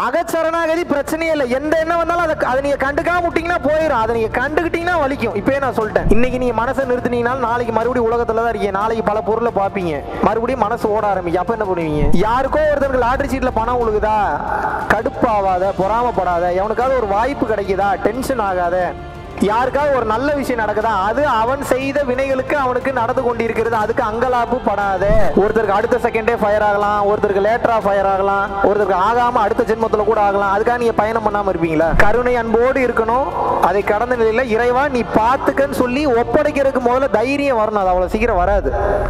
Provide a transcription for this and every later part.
அகச்சரணாகதி பிரச்சனையே இல்லை. எந்த எண்ணம் வந்தாலும் அதை நீங்க கண்டுக்காம விட்டீங்கன்னா போயிடும். அதை நீங்க கண்டுக்கிட்டீங்கன்னா வலிக்கும். இப்பயே நான் சொல்லிட்டேன். இன்னைக்கு நீங்க மனசை நிறுத்தினீங்கனாலும் நாளைக்கு மறுபடியும் உலகத்துல தான் இருக்கீங்க. நாளைக்கு பல பொருளை பார்ப்பீங்க, மறுபடியும் மனசு ஓட ஆரம்பிக்கும். அப்ப என்ன பண்ணுவீங்க? யாருக்கோ ஒருத்தருக்கு லாட்டரி சீட்ல பணம் உழுகுதா, கடுப்பாவாத, பொறாமப்படாத. எவனுக்காவது ஒரு வாய்ப்பு கிடைக்குதா, டென்ஷன் ஆகாத. யாருக்காவது ஒரு நல்ல விஷயம் நடக்குதா, அது அவன் செய்த வினைகளுக்கு அவனுக்கு நடந்து கொண்டிருக்கிறது, அதுக்கு அங்கலாப்பு படாத. ஒருத்தருக்கு அடுத்த செகண்டே ஃபயர் ஆகலாம், ஒருத்தருக்கு லேட்டரா ஃபயர் ஆகலாம், ஒருத்தருக்கு ஆகாம அடுத்த ஜென்மத்துல கூட ஆகலாம். அதுக்காக நீங்க பயணம் பண்ணாம இருப்பீங்களா? கருணை அன்போடு இருக்கணும். அதை கடந்த நிலையில இறைவா நீ பாத்துக்கன்னு சொல்லி ஒப்படைக்கிறதுக்கு முதல்ல தைரியம் வரணும். அது அவ்வளவு சீக்கிரம் வராது.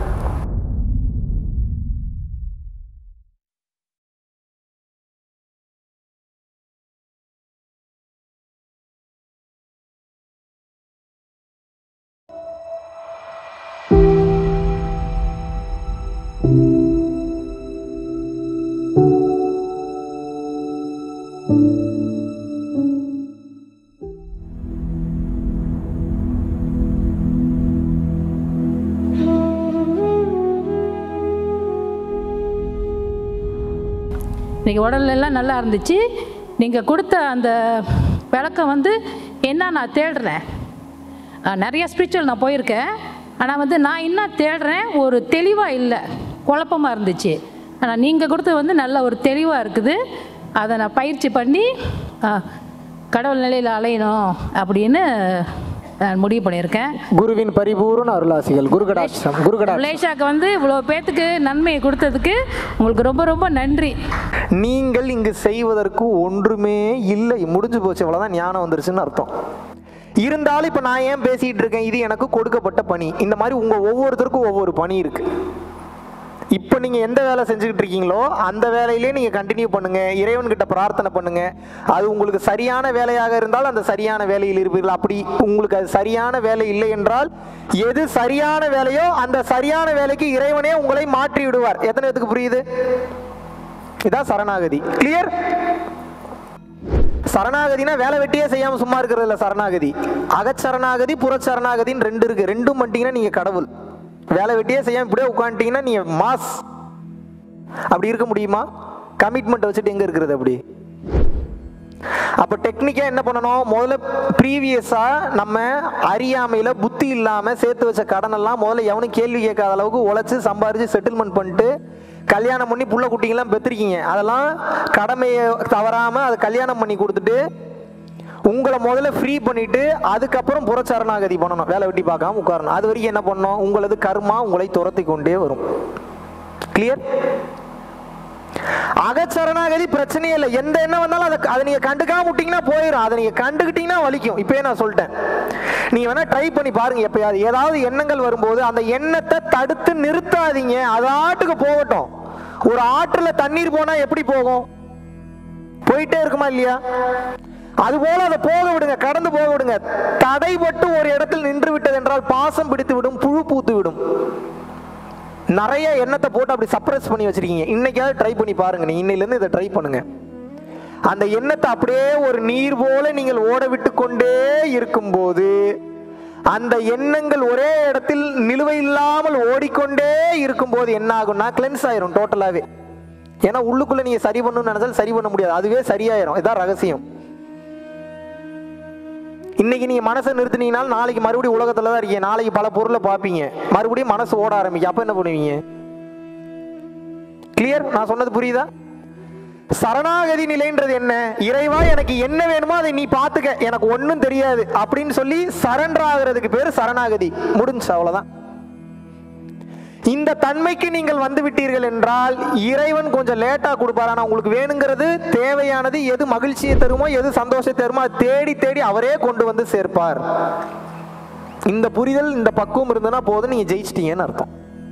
இன்றைக்கி உடலெல்லாம் நல்லா இருந்துச்சு. நீங்கள் கொடுத்த அந்த விளக்கம் என்ன நான் தேடுறேன். நிறைய ஸ்பிரிச்சுவல் நான் போயிருக்கேன். ஆனால் நான் என்ன தேடுறேன் ஒரு தெளிவாக இல்லை, குழப்பமாக இருந்துச்சு. ஆனால் நீங்கள் கொடுத்தது நல்ல ஒரு தெளிவாக இருக்குது. அதை நான் பயிற்சி பண்ணி கடவுள் நிலையில் அலையணும் அப்படின்னு நான் முடிவு பண்ணியிருக்கேன். குருவின் பரிபூர்ண அருளாசிகள். குருகடாட்சம். மலேசியாவுக்கு இவ்வளோ பேத்துக்கு நன்மையை கொடுத்ததுக்கு உங்களுக்கு ரொம்ப ரொம்ப நன்றி. நீங்கள் இங்கு செய்வதற்கு ஒன்றுமே இல்லை, முடிஞ்சு போச்சு, அவ்வளோதான். ஞானம் வந்துருச்சுன்னு அர்த்தம். இருந்தாலும் இப்போ நான் ஏன் பேசிகிட்டு இருக்கேன், இது எனக்கு கொடுக்கப்பட்ட பணி. இந்த மாதிரி உங்கள் ஒவ்வொருத்தருக்கும் ஒவ்வொரு பணி இருக்குது. இப்போ நீங்கள் எந்த வேலை செஞ்சுக்கிட்டு இருக்கீங்களோ அந்த வேலையிலே நீங்கள் கண்டினியூ பண்ணுங்கள். இறைவன்கிட்ட பிரார்த்தனை பண்ணுங்கள். அது உங்களுக்கு சரியான வேலையாக இருந்தால் அந்த சரியான வேலையில் இருப்பீர்கள். அப்படி உங்களுக்கு அது சரியான வேலை இல்லை என்றால் எது சரியான வேலையோ அந்த சரியான வேலைக்கு இறைவனே உங்களை மாற்றி விடுவார். எத்தனை பேருக்கு புரியுது? இதான் சரணாகதி. கிளியர்? சரணாகதினா வேலை வெட்டியே செய்யாமல் சும்மா இருக்கிறது இல்லை. சரணாகதி அகச்சரணாகதி புறச்சரணாகதின்னு ரெண்டு இருக்கு. ரெண்டும் பண்ணிட்டீங்கன்னா நீங்கள் கடவுள். வேலை வெட்டியே செய்யாமல் இப்படியே உட்காந்துட்டீங்கன்னா நீ மாஸ். அப்படி இருக்க முடியுமா? கமிட்மெண்ட் வச்சுட்டு எங்கே இருக்கிறது அப்படி? அப்போ டெக்னிக்காக என்ன பண்ணணும்? முதல்ல ப்ரீவியஸாக நம்ம அறியாமையில் புத்தி இல்லாமல் சேர்த்து வச்ச கடனெல்லாம் முதல்ல எவனும் கேள்வி கேட்காத அளவுக்கு உழைச்சி சம்பாரித்து செட்டில்மெண்ட் பண்ணிட்டு கல்யாணம் பண்ணி புள்ள குட்டிங்கெல்லாம் பெற்றிருக்கீங்க. அதெல்லாம் கடமையை தவறாமல் அதை கல்யாணம் பண்ணி கொடுத்துட்டு உங்களை முதல்ல ஃப்ரீ பண்ணிட்டு அதுக்கப்புறம் புறச்சரணாகதி பண்ணணும். வேலை வெட்டி பார்க்காம உட்காரணும். அது வரைக்கும் என்ன பண்ணணும்? உங்களது கர்மா உங்களை துரத்தி கொண்டே வரும். கிளியர்? அகச்சரணாகதி பிரச்சனையே இல்லை. எந்த எண்ணம் வந்தாலும் அதை நீங்க கண்டுக்காம விட்டீங்கன்னா போயிடும். அதை நீங்க கண்டுக்கிட்டீங்கன்னா வலிக்கும். இப்பயே நான் சொல்லிட்டேன். நீங்க வேணா ட்ரை பண்ணி பாருங்க. எப்பயாவது ஏதாவது எண்ணங்கள் வரும்போது அந்த எண்ணத்தை தடுத்து நிறுத்தாதீங்க. அது ஆட்டுக்கு போகட்டும். ஒரு ஆற்றுல தண்ணீர் போனா எப்படி போகும்? போயிட்டே இருக்குமா இல்லையா? அதுபோல அதை போக விடுங்க, கடந்து போக விடுங்க. தடைபட்டு ஒரு இடத்தில் நின்று விட்டது என்றால் பாசம் பிடித்து விடும், புழு பூத்து விடும். நிறைய எண்ணத்தை போட்டு அப்படி சப்ரஸ் பண்ணி வச்சிருக்கீங்க. இன்னைக்காவது ட்ரை பண்ணி பாருங்க. நீ இன்னையிலேருந்து இதை ட்ரை பண்ணுங்க. அந்த எண்ணத்தை அப்படியே ஒரு நீர் போல நீங்கள் ஓட விட்டு கொண்டே இருக்கும்போது அந்த எண்ணங்கள் ஒரே இடத்தில் நிலுவை இல்லாமல் ஓடிக்கொண்டே இருக்கும்போது என்ன ஆகும்னா கிளென்ஸ் ஆயிரும் டோட்டலாவே. ஏன்னா உள்ளுக்குள்ள நீங்க சரி பண்ணணும்னு நினைச்சாலும் சரி பண்ண முடியாது. அதுவே சரியாயிரும். இதான் ரகசியம். இன்னைக்கு நீங்க மனசை நிறுத்தினீங்கனாலும் நாளைக்கு மறுபடியும் உலகத்துல தான் இருக்கீங்க. நாளைக்கு பல பொருளை பார்ப்பீங்க, மறுபடியும் மனசு ஓட ஆரம்பிக்கும். அப்ப என்ன பண்ணுவீங்க? கிளியர்? நான் சொன்னது புரியுதா? சரணாகதி நிலைன்றது என்ன? இறைவா எனக்கு என்ன வேணுமோ அதை நீ பாத்துக்க, எனக்கு ஒன்னும் தெரியாது அப்படின்னு சொல்லி சரண்டர் ஆகிறதுக்கு பேரு சரணாகதி. முடிஞ்சு, அவ்வளவுதான். இந்த தன்மைக்கு நீங்கள் வந்து விட்டீர்கள் என்றால் இறைவன் கொஞ்சம் லேட்டா கொடுப்பார். ஆனா உங்களுக்கு வேணுங்கிறது, தேவையானது எது மகிழ்ச்சியை தருமோ, எது சந்தோஷத்தை தருமோ அதை தேடி தேடி அவரே கொண்டு வந்து சேர்ப்பார். இந்த புரிதல், இந்த பக்குவம் இருந்ததுன்னா போதும், நீங்க ஜெயிச்சிட்டீங்கன்னு அர்த்தம்.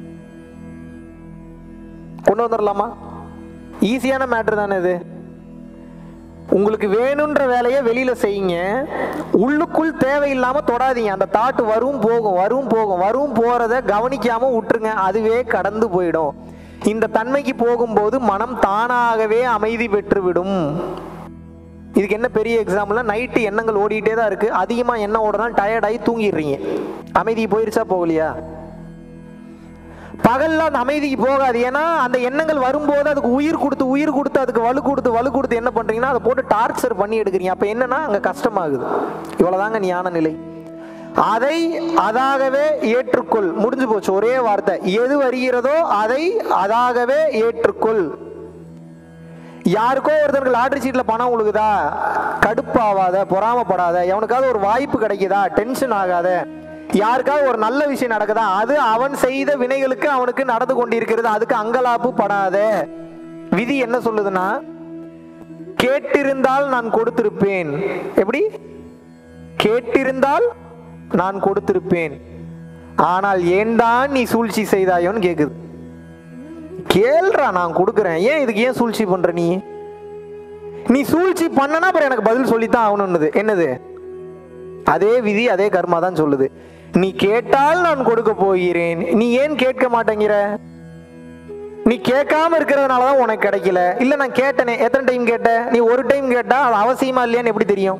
கொண்டு வந்துடலாமா? ஈஸியான மேட்டர் தானே இது. உங்களுக்கு வேணுன்ற வேலையை வெளியில செய்யுங்க. உள்ளுக்குள் தேவையில்லாம தொடாதீங்க. அந்த தாட் வரும் போகும், வரும் போகும், வரும் போறத கவனிக்காம விட்டுருங்க. அதுவே கடந்து போயிடும். இந்த தன்மைக்கு போகும்போது மனம் தானாகவே அமைதி பெற்றுவிடும். இதுக்கு என்ன பெரிய எக்ஸாம்பிள்னா, நைட்டு எண்ணங்கள் ஓடிட்டே தான் இருக்கு. அதிகமா எண்ணம் ஓடதான் டயர்டாகி தூங்கிடுறீங்க. அமைதி போயிருச்சா போகலையா? பகல்ல அந்த அமைதிக்கு போகாது. ஏன்னா அந்த எண்ணங்கள் வரும்போது அதுக்கு உயிர் கொடுத்து அதுக்கு வலு கொடுத்து என்ன பண்றீங்கன்னா அதை போட்டு டார்ச்சர் பண்ணி எடுக்கிறீங்க. அப்ப என்னன்னா அங்க கஷ்டமாகுது. இவ்வளவுதாங்க ஞான நிலை. அதை அதாகவே ஏற்றுக்கொள். முடிஞ்சு போச்சு, ஒரே வார்த்தை. எது வருகிறதோ அதை அதாகவே ஏற்றுக்கொள். யாருக்கோ ஒருத்தருக்கு லாட்டரி சீட்ல பணம் உழுகுதா, கடுப்பாவாத, பொறாமப்படாத. எவனுக்காவது ஒரு வாய்ப்பு கிடைக்குதா, டென்ஷன் ஆகாத. யாருக்காவது ஒரு நல்ல விஷயம் நடக்குதா, அது அவன் செய்த வினைகளுக்கு அவனுக்கு நடந்து கொண்டிருக்கிறது, அதுக்கு அங்கலாப்பு படாத. விதி என்ன சொல்லுதுன்னா, கேட்டிருந்தால் நான் கொடுத்திருப்பேன். எப்படி? கேட்டிருந்தால் நான் கொடுத்திருப்பேன், ஆனால் ஏன்தான் நீ சூழ்ச்சி செய்தாயோன்னு கேக்குது. கேள்றா, நான் கொடுக்குறேன், ஏன் இதுக்கு ஏன் சூழ்ச்சி பண்ற? நீ சூழ்ச்சி பண்ணனா அப்புறம் எனக்கு பதில் சொல்லித்தான் ஆகணும்னு. என்னது? அதே விதி அதே கர்மா தான் சொல்லுது. நீ கேட்டால் நான் கொடுக்க போகிறேன், நீ ஏன் கேட்க மாட்டேங்கிற? நீ கேட்காம இருக்கிறதுனாலதான் உனக்கு கிடைக்கல. இல்ல நான் கேட்டனே, எத்தனை டைம் கேட்ட? நீ ஒரு டைம் கேட்டா அது அவசியமா இல்லையான்னு எப்படி தெரியும்?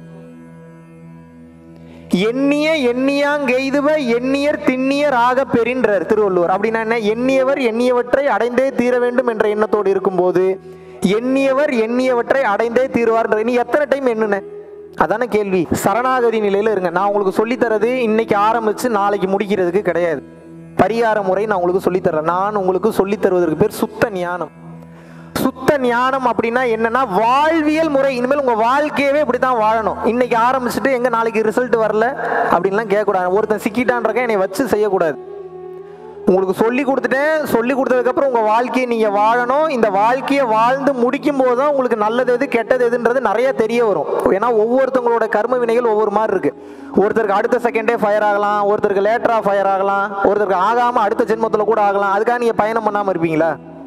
எண்ணிய எண்ணியாங்கெய்துவ எண்ணியர் திண்ணியர் ஆக பெறின்றார் திருவள்ளுவர். அப்படின்னா என்ன? எண்ணியவர் எண்ணியவற்றை அடைந்தே தீர வேண்டும் என்ற எண்ணத்தோடு இருக்கும்போது எண்ணியவர் எண்ணியவற்றை அடைந்தே தீர்வார். நீ எத்தனை டைம் எண்ணுன? அதான கேள்வி. சரணாகதி நிலையில இருங்க. நான் உங்களுக்கு சொல்லித்தரது இன்னைக்கு ஆரம்பிச்சு நாளைக்கு முடிக்கிறதுக்கு கிடையாது. பரிகார முறை நான் உங்களுக்கு சொல்லித்தரேன். நான் உங்களுக்கு சொல்லித் தருவதற்கு பேர் சுத்த ஞானம். சுத்த ஞானம் அப்படின்னா என்னன்னா வாழ்வியல் முறை. இனிமேல் உங்க வாழ்க்கையவே இப்படித்தான் வாழணும். இன்னைக்கு ஆரம்பிச்சுட்டு எங்க நாளைக்கு ரிசல்ட் வரல அப்படின்லாம் கேட்கக்கூடாது. ஒருத்தன் சிக்கிட்டான்றக்க என்னை வச்சு செய்யக்கூடாது. உங்களுக்கு சொல்லி கொடுத்துட்டேன், சொல்லி கொடுத்ததுக்கு அப்புறம் உங்க வாழ்க்கையை நீங்க வாழணும். இந்த வாழ்க்கையை வாழ்ந்து முடிக்கும் போது தான் உங்களுக்கு நல்லது எது கெட்டது எதுன்றது நிறைய தெரிய வரும். ஏன்னா ஒவ்வொருத்தவங்களோட கர்ம வினைகள் ஒவ்வொரு மாதிரி இருக்கு. ஒருத்தருக்கு அடுத்த செகண்டே ஃபயர் ஆகலாம், ஒருத்தருக்கு லேட்டரா ஃபயர் ஆகலாம், ஒருத்தருக்கு ஆகாம அடுத்த ஜென்மத்துல கூட ஆகலாம். அதுக்காக நீங்க பயணம் பண்ணாம இருப்பீங்களா?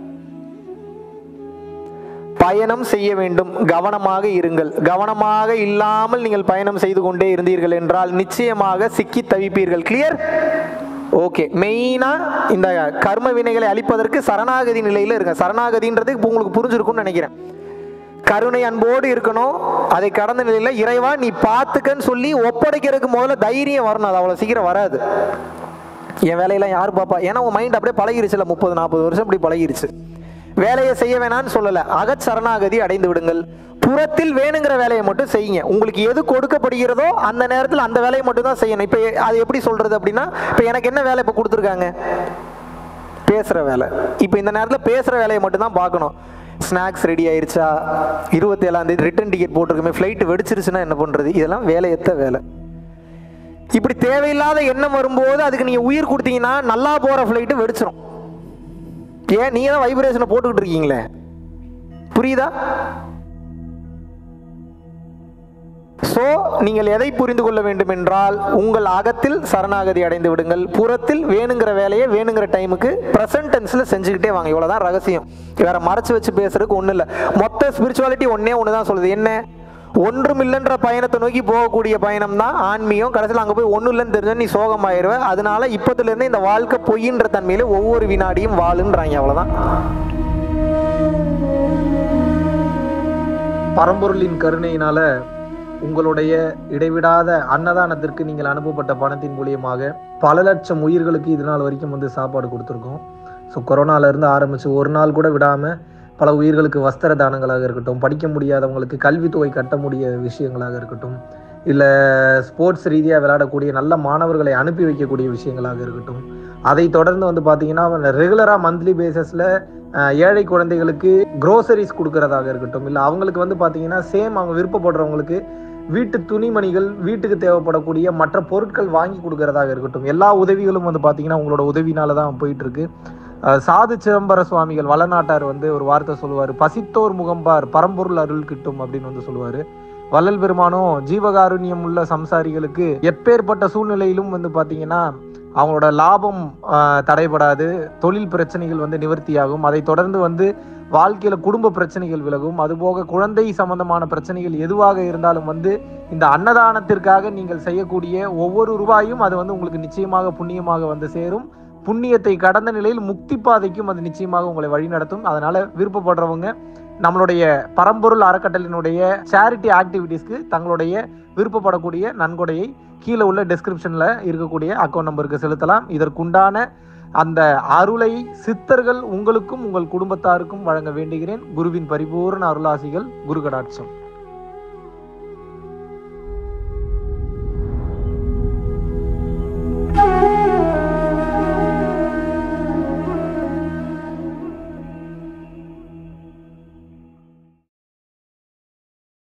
பயணம் செய்ய வேண்டும், கவனமாக இருங்கள். கவனமாக இல்லாமல் நீங்கள் பயணம் செய்து கொண்டே இருந்தீர்கள் என்றால் நிச்சயமாக சிக்கி தவிப்பீர்கள். கிளியர்? ஓகே. மெயினா இந்த கர்ம வினைகளை அழிப்பதற்கு சரணாகதி நிலையில இருங்க. சரணாகதின்றது இப்போ உங்களுக்கு புரிஞ்சிருக்கும்னு நினைக்கிறேன். கருணை அன்போடு இருக்கணும். அதை கடந்த நிலையில இறைவா நீ பார்த்துக்கன்னு சொல்லி ஒப்படைக்கிறதுக்கு முதல்ல தைரியம் வரணும். அது அவ்வளவு சீக்கிரம் வராது. என் வேலையெல்லாம் யாரு பாப்பா? ஏன்னா உங்க மைண்ட் அப்படியே பழகிருச்சுல, 30-40 வருஷம் அப்படி பழகிருச்சு. வேலையை செய்ய வேணான்னு சொல்லல, அகச்சரணாகதி அடைந்து விடுங்கள். புறத்தில் வேணுங்கிற வேலையை மட்டும் செய்யுங்க. உங்களுக்கு எது கொடுக்கப்படுகிறதோ அந்த நேரத்தில் அந்த வேலையை மட்டும் தான் செய்யணும். இப்போ அது எப்படி சொல்றது அப்படின்னா, இப்போ எனக்கு என்ன வேலை இப்போ கொடுத்துருக்காங்க? பேசுற வேலை. இப்போ இந்த நேரத்தில் பேசுற வேலையை மட்டும் தான் பார்க்கணும். ஸ்நாக்ஸ் ரெடி ஆயிருச்சா, 27ஆம் தேதி ரிட்டர்ன் டிக்கெட் போட்டிருக்குமே, ஃப்ளைட் வெடிச்சிருச்சுன்னா என்ன பண்றது? இதெல்லாம் வேலையற்ற வேலை. இப்படி தேவையில்லாத எண்ணம் வரும்போது அதுக்கு நீங்க உயிர் கொடுத்தீங்கன்னா நல்லா போற ஃப்ளைட்டு வெடிச்சிடும். ஏன்? நீங்க தான் வைப்ரேஷனை போட்டுக்கிட்டு இருக்கீங்களே. புரியுதா? சோ நீங்கள் எதை புரிந்து கொள்ள வேண்டும் என்றால், உங்கள் அகத்தில் சரணாகதி அடைந்து விடுங்கள். புறத்தில் வேணுங்கிற வேலையை வேணுங்கிற டைமுக்கு பிரசன்ட் டென்ஸ்ல செஞ்சுக்கிட்டே வாங்க. இவ்வளவுதான் ரகசியம். வேற மறைச்சு வச்சு பேசுறதுக்கு ஒண்ணு இல்லை. மொத்த ஸ்பிரிச்சுவாலிட்டி ஒண்ணு தான் சொல்லுது. என்ன? ஒன்றும் இல்லைன்ற பயணத்தை நோக்கி போகக்கூடிய பயணம் தான் ஆன்மீகம். கடைசியில் அங்கே போய் ஒன்றும் இல்லைன்னு தெரிஞ்சா நீ சோகமாயிருவ. அதனால இப்பத்துல இருந்து இந்த வாழ்க்கை பொய்ன்ற தன்மையில ஒவ்வொரு வினாடியும் வாழுன்றாங்க. அவ்வளவுதான். பரம்பொருளின் கருணையினால உங்களுடைய இடைவிடாத அன்னதானத்திற்கு நீங்கள் அனுப்பப்பட்ட பணத்தின் மூலியமாக பல லட்சம் உயிர்களுக்கு இது நாள் வரைக்கும் சாப்பாடு கொடுத்துருக்கோம். ஸோ கொரோனால இருந்து ஆரம்பிச்சு ஒரு நாள் கூட விடாம பல உயிர்களுக்கு வஸ்திர தானங்களாக இருக்கட்டும், படிக்க முடியாதவங்களுக்கு கல்வித்தொகை கட்ட முடிய விஷயங்களாக இருக்கட்டும், இல்லை ஸ்போர்ட்ஸ் ரீதியாக விளையாடக்கூடிய நல்ல மாணவர்களை அனுப்பி வைக்கக்கூடிய விஷயங்களாக இருக்கட்டும், அதை தொடர்ந்து பார்த்தீங்கன்னா ரெகுலராக மந்த்லி பேசிஸில் ஏழை குழந்தைகளுக்கு க்ரோசரிஸ் கொடுக்கறதாக இருக்கட்டும், இல்லை அவங்களுக்கு பார்த்தீங்கன்னா சேம் அவங்க விருப்பப்படுறவங்களுக்கு வீட்டு துணிமணிகள், வீட்டுக்கு தேவைப்படக்கூடிய மற்ற பொருட்கள் வாங்கி கொடுக்கறதாக இருக்கட்டும், எல்லா உதவிகளும் பார்த்தீங்கன்னா உங்களோட உதவினால தான் போயிட்டு இருக்கு. சாது சிதம்பர சுவாமிகள் வளநாட்டார் ஒரு வார்த்தை சொல்லுவார், பசித்தோர் முகம்பார் பரம்பொருள் அருள் கிட்டும் அப்படின்னு சொல்லுவாரு. வள்ளல் பெருமானும் ஜீவகாருண்யம் உள்ள சம்சாரிகளுக்கு எப்பேற்பட்ட சூழ்நிலையிலும் பார்த்தீங்கன்னா அவங்களோட லாபம் தடைபடாது, தொழில் பிரச்சனைகள் நிவர்த்தியாகும், அதை தொடர்ந்து வாழ்க்கையில குடும்ப பிரச்சனைகள் விலகும், அதுபோக குழந்தை சம்பந்தமான பிரச்சனைகள் எதுவாக இருந்தாலும் இந்த அன்னதானத்திற்காக நீங்கள் செய்யக்கூடிய ஒவ்வொரு ரூபாயும் அது உங்களுக்கு நிச்சயமாக புண்ணியமாக சேரும். புண்ணியத்தை கடந்த நிலையில் முக்தி பாதைக்கும் அது நிச்சயமாக உங்களை வழிநடத்தும். அதனால விருப்பப்படுறவங்க நம்மளுடைய பரம்பொருள் அறக்கட்டளினுடைய சேரிட்டி ஆக்டிவிட்டீஸ்க்கு தங்களுடைய விருப்பப்படக்கூடிய நன்கொடையை கீழே உள்ள டிஸ்கிரிப்ஷன்ல இருக்கக்கூடிய அக்கௌண்ட் நம்பருக்கு செலுத்தலாம். இதற்குண்டான அந்த அருளை சித்தர்கள் உங்களுக்கும் உங்கள் குடும்பத்தாருக்கும் வழங்க வேண்டுகிறேன். குருவின் பரிபூர்ண அருளாசிகள். குரு கடாட்சம்.